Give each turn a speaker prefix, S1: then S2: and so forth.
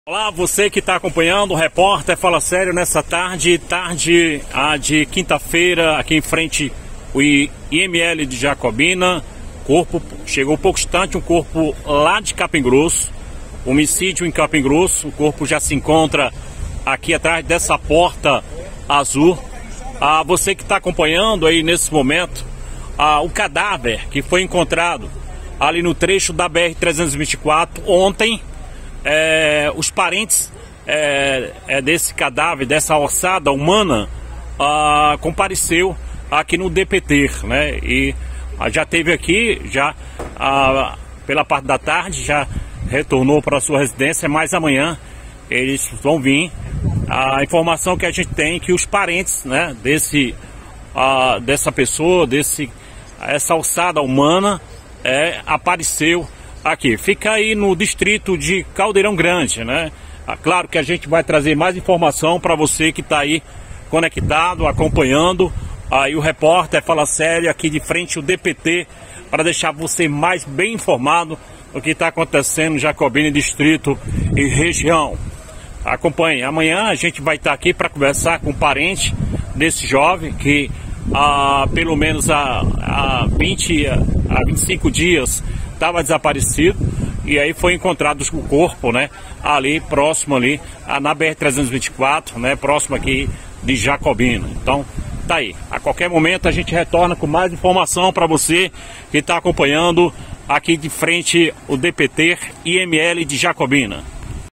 S1: Olá, você que está acompanhando o Repórter Fala Sério nessa tarde de quinta-feira, aqui em frente o IML de Jacobina. Corpo chegou pouco distante, um corpo lá de Capim Grosso, homicídio em Capim Grosso. O corpo já se encontra aqui atrás dessa porta azul. Você que está acompanhando aí nesse momento, o cadáver que foi encontrado ali no trecho da BR-324 ontem. Os parentes desse cadáver, dessa ossada humana, compareceu aqui no DPT, né? E já teve aqui, pela parte da tarde, já retornou para a sua residência, mas amanhã eles vão vir. A informação que a gente tem é que os parentes, né, dessa pessoa, essa ossada humana, apareceu aqui. Fica aí no distrito de Caldeirão Grande, né? Claro que a gente vai trazer mais informação para você que está aí conectado, acompanhando aí o Repórter Fala Sério aqui de frente ao DPT, para deixar você mais bem informado do que está acontecendo em Jacobina, distrito e região. Acompanhe. Amanhã a gente vai estar aqui para conversar com o parente desse jovem que pelo menos há 25 dias estava desaparecido, e aí foi encontrado o corpo, né, ali próximo ali na BR-324, né, próximo aqui de Jacobina. Então tá aí, a qualquer momento a gente retorna com mais informação para você que está acompanhando aqui de frente o DPT IML de Jacobina.